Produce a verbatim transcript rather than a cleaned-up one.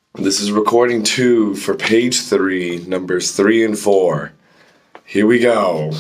This is recording two for page three, numbers three and four. Here we go.